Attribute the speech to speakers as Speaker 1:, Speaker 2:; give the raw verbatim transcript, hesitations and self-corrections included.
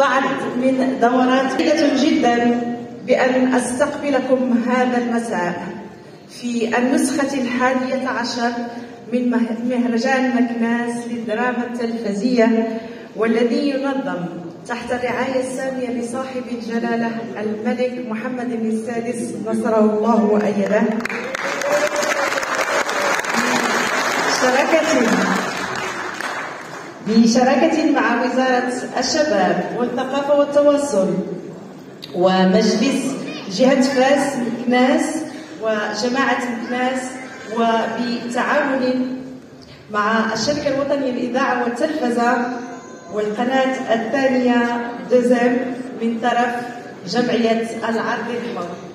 Speaker 1: بعد من دورات سعيدة جدا بأن أستقبلكم هذا المساء في النسخة الحادية عشر من مهرجان مكناس للدراما التلفزية، والذي ينظم تحت الرعاية السامية لصاحب الجلالة الملك محمد السادس نصره الله وأيده، شراكة بشراكة مع وزارة الشباب والثقافة والتواصل ومجلس جهة فاس مكناس وجماعة مكناس، وبتعاون مع الشركة الوطنية للإذاعة والتلفزة والقناة الثانية دوزيم من طرف جمعية العرض الحر.